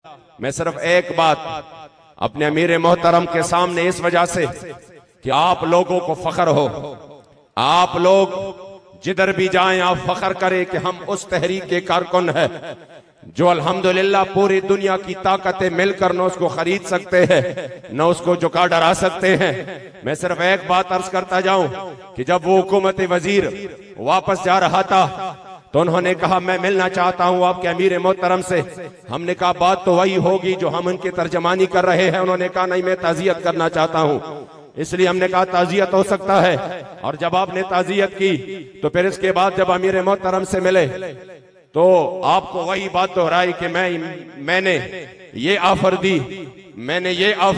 میں صرف ایک بات اپنے امیر محترم کے سامنے اس وجہ سے کہ آپ لوگوں کو فخر ہو، آپ لوگ جدھر بھی جائیں آپ فخر کریں کہ ہم اس تحریک کے کارکن ہیں جو الحمدللہ پوری دنیا کی طاقتیں مل کر نہ اس کو خرید سکتے ہیں نہ اس کو جھکا ڈرا سکتے ہیں۔ میں صرف ایک بات عرض کرتا جاؤں کہ جب وہ حکومت وزیر واپس جا رہا تھا تو انہوں نے کہا میں ملنا چاہتا ہوں آپ کے امیر محترم سے۔ ہم نے کہا بات تو وہی ہوگی جو ہم ان کی ترجمانی کر رہے ہیں۔ انہوں نے کہا نہیں میں تعزیت کرنا چاہتا ہوں۔ اس لیے ہم نے کہا تعزیت ہو سکتا ہے، اور جب آپ نے تعزیت کی تو پھر اس کے بعد جب امیر محترم سے ملے تو آپ کو وہی بات دہرائی کہ میں نے یہ آفر دی، میں نے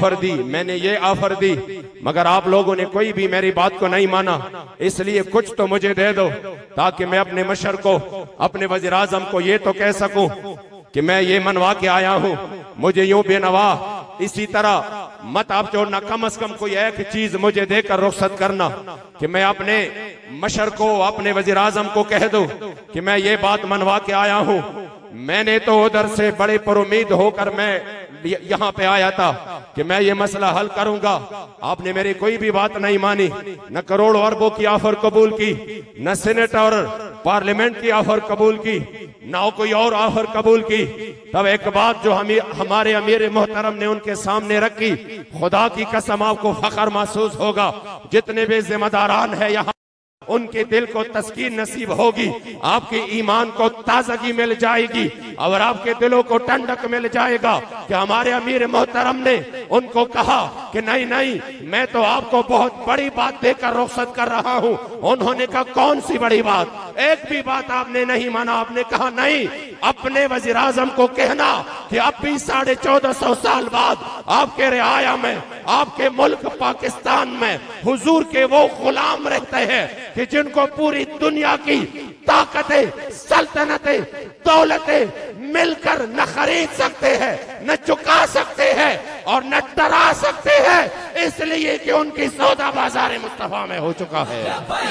یہ آفر دی مگر آپ لوگوں نے کوئی بھی میری بات کو نہیں مانا، اس لیے کچھ تو مجھے دے دو تاکہ میں اپنے مشر کو، اپنے وزیر اعظم کو یہ تو کہہ سکوں کہ میں یہ منوا کے آیا ہوں، مجھے یوں بے نوا اسی طرح مت آپ چھوڑنا، کم از کم کوئی ایک چیز مجھے دے کر رخصت کرنا کہ میں اپنے مشر کو، اپنے وزیر اعظم کو کہہ دوں کہ میں یہ بات منوا کے آیا ہوں۔ میں نے تو ادھر سے بڑے پر امید ہو کر میں یہاں پہ آیا تھا کہ میں یہ مسئلہ حل کروں گا، آپ نے میری کوئی بھی بات نہیں مانی، نہ کروڑ اربوں کی آفر قبول کی، نہ سینٹ اور پارلیمنٹ کی آفر قبول کی، نہ کوئی اور آفر قبول کی۔ تب ایک بات جو ہمارے امیر محترم نے ان کے سامنے رکھی، خدا کی قسم آپ کو فخر محسوس ہوگا، جتنے بھی ذمہ داران ہیں یہاں ان کے دل کو تسکین نصیب ہوگی، آپ کے ایمان کو تازگی مل جائے گی اور آپ کے دلوں کو ٹھنڈک مل جائے گا کہ ہمارے امیر محترم نے ان کو کہا کہ نہیں میں تو آپ کو بہت بڑی بات دے کر رخصت کر رہا ہوں۔ انہوں نے کہا کون سی بڑی بات؟ ایک بھی بات آپ نے نہیں مانا، آپ نے کہا نہیں، اپنے وزیر اعظم کو کہنا کہ اب بھی 1450 سال بعد آپ کے رعایا میں، آپ کے ملک پاکستان میں حضور کے وہ غلام رہتے ہیں کہ جن کو پوری دنیا کی طاقتیں، سلطنتیں، دولتیں مل کر نہ خرید سکتے ہیں، نہ چکا سکتے ہیں اور نہ ڈرا سکتے ہیں، اس لیے کہ ان کی سودا بازار مصطفیٰ میں ہو چکا ہے۔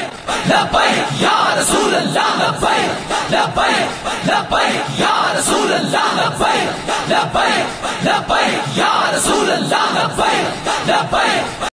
لبیک یا رسول اللہ، لبیک لبیک لبیک یا رسول اللہ، لبیک لبیک لبیک یا رسول اللہ، لبیک لبیک